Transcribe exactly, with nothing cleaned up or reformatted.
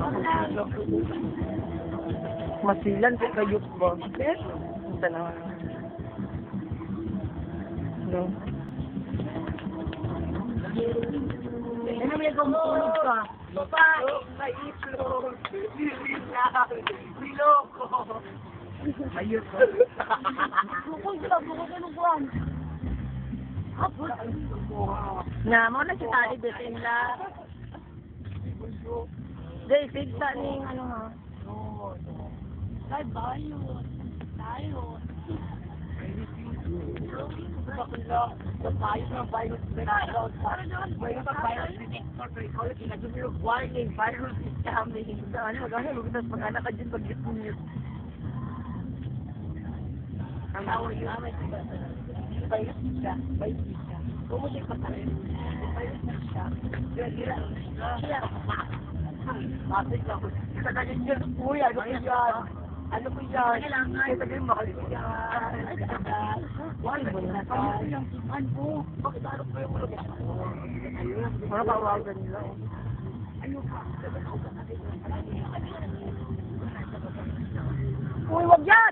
Masilan sa kayot ba? Ito na. No. Ano may gumulog ka? Babae, may itlog. Nilaw. Niloko. Ayun ko. Bukol sila, bukol ka ng buwan. Hapon. Na, mo na si Tali bitin la. Day, sigta ni ano ha? Ay, bayo. Tayo. Bakla, sa tayo ng virus detector. Mayroon pang virus detector, pero ikaw lang ginagumilog warning, virus is coming. Ano, magkano, lumitas pag anak ka dyan pag-git-git. Ang tawag yung amay siya. Virus siya, virus siya. Bumutik pa tayo. Virus siya. Gira-gira. Gira. Bakit ako? Sa kanyang dyan, uy, ano ko yan? Ano ko yan? Kita kayo mahal ko yan. Why mo na tayo? Ano po? Bakit ano ko yung mga Mga kawagan nila. ano ka? Uy, wag yan!